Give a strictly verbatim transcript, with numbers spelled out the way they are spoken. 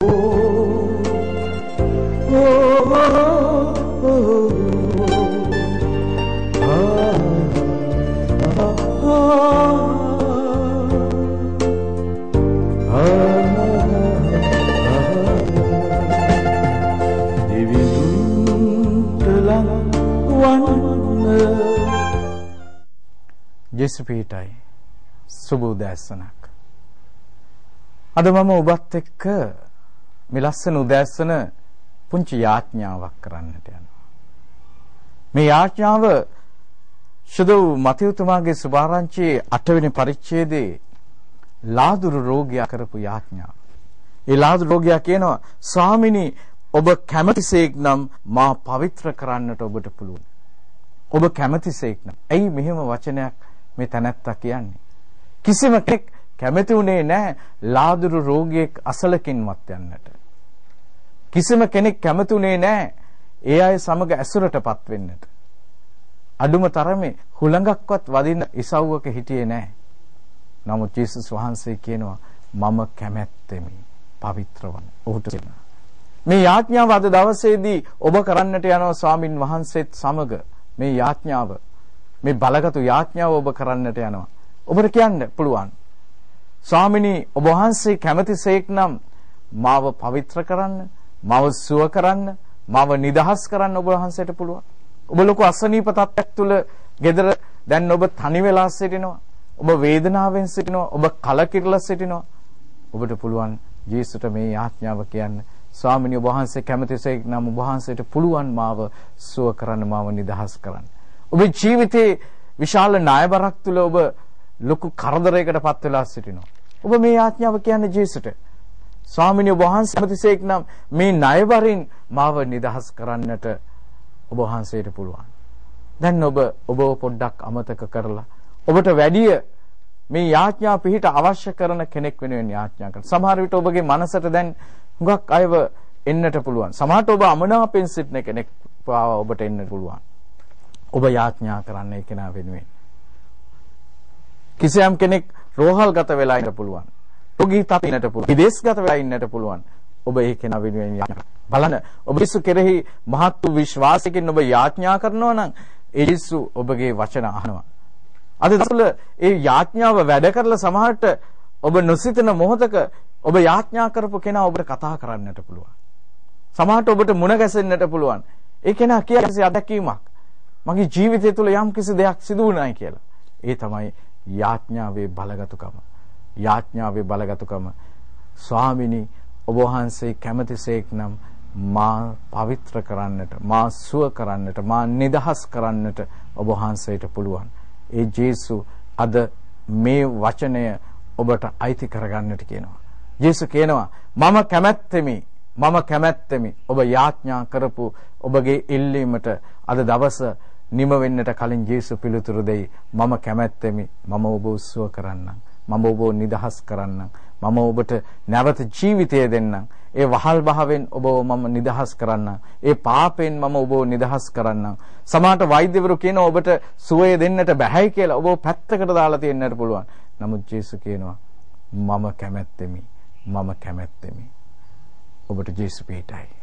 ජෙසුපීටයි සුබ උදෑසනක්. අද මම ඔබත් එක්ක මේ ලස්සන උදෑසන පුංචි යාඥාවක් කරන්නට යනවා. මේ යාඥාව සුදු මතයුතුමාගේ සුභාරංචියේ අටවෙනි පරිච්ඡේදයේ ලාදුරු රෝගියා කරපු යාඥාව. ඒ ලාදුරු රෝගියා කියනවා, ස්වාමිනී ඔබ කැමතිසේක් නම් මා පවිත්‍ර කරන්නට ඔබට පුළුවන්. ඔබ කැමතිසේක් නම්. ඇයි මෙහෙම වචනයක් මේ තැනැත්තා කියන්නේ? කිසිම කෙනෙක් කැමති උනේ නැහැ ලාදුරු රෝගියෙක් අසලකින්වත් යන්නට. කිසිම කෙනෙක් කැමති උනේ නැහැ ඒ අය සමග ඇසුරටපත් වෙන්නට. අඩුම තරමේ හුළඟක්වත් වදින්න ඉසව්වක හිටියේ නැහැ. නමුත් ජේසුස් වහන්සේ කියනවා මම කැමැත්තෙමි පවිත්‍ර වන්න. ඔහුට මේ යාඥාව අද දවසේදී ඔබ කරන්නට යනවා ස්වාමින් වහන්සේත් සමග. මේ යාඥාව, මේ බලගතු යාඥාව ඔබ කරන්නට යනවා. ඔබට කියන්න පුළුවන්, ස්වාමිනී ඔබ වහන්සේ කැමතිසේක් නම් මාව පවිත්‍ර කරන්න, මාව සුව කරන්න, මාව නිදහස් කරන්න ඔබ වහන්සේට පුළුවන්. ඔබ ලොකු අසනීප තත්ත්වයක් තුල ගෙදර දැන් ඔබ තනි වෙලා සිටිනවා. ඔබ වේදනාවෙන් සිටිනවා. ඔබ කලකිරලා සිටිනවා. ඔබට පුළුවන් ජේසුට මේ යාඥාව කියන්න, ස්වාමිනී ඔබ වහන්සේ කැමතිසේක් නම් ඔබ වහන්සේට පුළුවන් මාව සුව කරන්න, මාව නිදහස් කරන්න. ඔබේ ජීවිතේ විශාල ණයබරක් තුල ඔබ ලොකු කරදරයකටපත් වෙලා සිටිනවා. ඔබ මේ යාඥාව කියන්නේ ජේසුට, ස්වාමිනී ඔබ වහන්සේ කැමතිසේක් නම් මේ ණයබරින් මාව නිදහස් කරන්නට ඔබ වහන්සේට පුළුවන්. දැන් ඔබ ඔබ පොඩ්ඩක් අමතක කරලා ඔබට වැඩිය මේ යාඥා පිහිට අවශ්‍ය කරන කෙනෙක් වෙනුවෙන් යාඥා කරන්න. සමහර විට ඔබගේ මනසට දැන් හුඟක් අයව එන්නට පුළුවන්. සමහරට ඔබ අමනාපෙන් සිටින කෙනෙක් පාව ඔබට එන්නට පුළුවන්. ඔබ යාඥා කරන්න ඒ කෙනා වෙනුවෙන්. කිසියම් කෙනෙක් රෝහල්ගත වෙලා ඉන්න පුළුවන්. රෝගී තත්ත්වයකට පුළුවන්. විදේශගත වෙලා ඉන්නට පුළුවන්. ඔබ ඒ කෙනා වෙනුවෙන් යාඥා බලන්න. ඔබ යේසු කෙරෙහි මහත් වූ විශ්වාසයෙන් ඔබ යාඥා කරනවා නම් ඒ යේසු ඔබගේ වචන අහනවා. අද දවසවල ඒ යාඥාව වැඩ කරලා සමහරට ඔබ නොසිතන මොහොතක ඔබ යාඥා කරපු කෙනා ඔබට කතා කරන්නට පුළුවන්. සමහරට ඔබට මුණ ගැසෙන්නට පුළුවන්. ඒ කෙනා කියන්නේ අත්දැකීමක්. මගේ ජීවිතය තුළ යම් කිසි දෙයක් සිදු වුණායි කියලා. ඒ තමයි යාඥාවේ බලගතුකම. යාඥාවේ බලගතුකම. ස්වාමිනී ඔබ වහන්සේ කැමතිසේක් නම් මා පවිත්‍ර කරන්නට, මා සුව කරන්නට, මා නිදහස් කරන්නට ඔබ වහන්සේට පුළුවන්. ඒ ජේසු අද මේ වචනය ඔබට අයිති කරගන්නට කියනවා. ජේසු කියනවා මම කැමැත්තෙමි, මම කැමැත්තෙමි ඔබ යාඥා කරපු ඔබගේ ඉල්ලීමට අද දවස නිම වෙන්නට කලින් ජේසු පිළිතුරු දෙයි. මම කැමැත්තෙමි, මම ඔබ සුව කරන්නම්, මම ඔබ නිදහස් කරන්නම්, මම ඔබට නැවත ජීවිතය දෙන්නම්. ඒ වහල් භාවයෙන් ඔබව මම නිදහස් කරන්නම්. ඒ පාපයෙන් මම ඔබව නිදහස් කරන්නම්. සමහරට වෛද්‍යවරු කියනවා ඔබට සුවය දෙන්නට බැහැයි කියලා. ඔබව පැත්තකට දාලා තියෙන්නට පුළුවන්. නමුත් ජේසු කියනවා මම කැමැත්තෙමි, මම කැමැත්තෙමි. ඔබට ජේසු පිටයි.